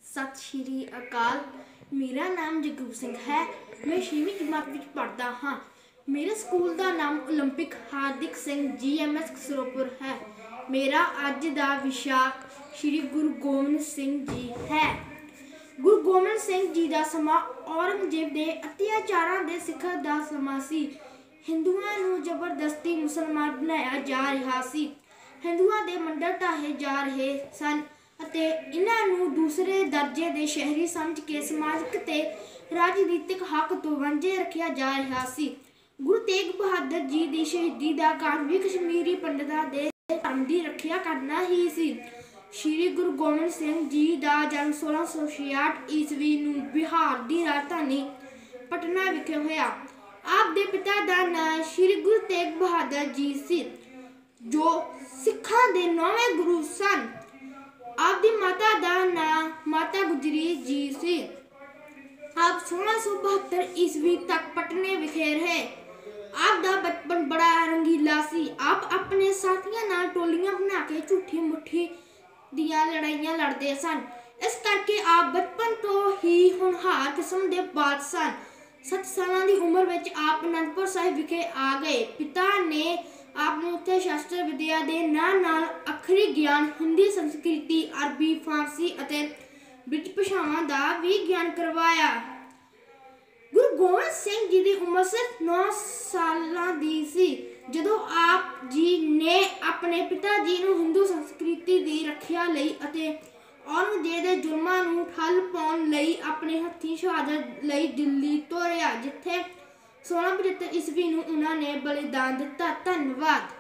सत श्री अकाल। मेरा नाम जगरूप सिंह है। मैं 6वीं जमात विच पढ़दा हाँ। मेरे स्कूल का नाम ओलंपिक हार्दिक सिंह GMS खसरोपुर है। मेरा अज का विशा श्री गुरु गोबिंद सिंह जी है। गुरु गोबिंद सिंह जी का समा औरंगजेब के अत्याचारों के सिखर का समा सी। हिंदुओं को जबरदस्ती मुसलमान बनाया जा रहा सी। हिंदुओं के मंदिर ढाहे जा रहे सन ਅਤੇ इन्हां नूं दूसरे दर्जे के शहरी समझ के समाजिक ते राजनीतिक हक तो वांझे रखा जा रहा सी। गुरु तेग बहादुर जी की शहीदी का कारण भी कश्मीरी पंडितां दे धर्म की रक्षा करना ही सी। श्री गुरु गोबिंद सिंह जी का जन्म 1666 ईस्वी नूं बिहार की राजधानी पटना विखे होया। आप दे पिता का नाम श्री गुरु तेग बहादुर जी सी, जो सिखां दे 9वें गुरु सन। आप दी माता का नाम माता गुजरी जी सी। आप 1672 ईस्वी तक पटने विखे रहे। आप दा बचपन बड़ा रंगीला सी। आप अपने साथियों नाल टोलियां बना के झूठी मुट्ठी दियां लड़ाइयां लड़ते सन। इस करके आप बचपन तो ही होनहार किस्म के बाल सन। 7 साल की उम्र में आप आनंदपुर साहिब विखे आ गए। पिता ने आपने उत्थे शास्त्र विद्या के नाल अखरी ज्ञान, हिंदी, संस्कृति, अरबी, फारसी और ब्रिटिश भाषावां का भी ज्ञान करवाया। गुरु गोबिंद सिंह जी की उम्र सिर्फ 9 साल की सी जदों आप जी ने अपने पिता जी को हिंदू संस्कृति की रक्षा लई अते औरंगजेब के जुल्मां नूं ठल पाउण लई अपने हत्थीं शहादत लई दिल्ली तोरिया, जिथे 1675 ईस्वी नूं उन्होंने बलिदान दिता। धन्यवाद।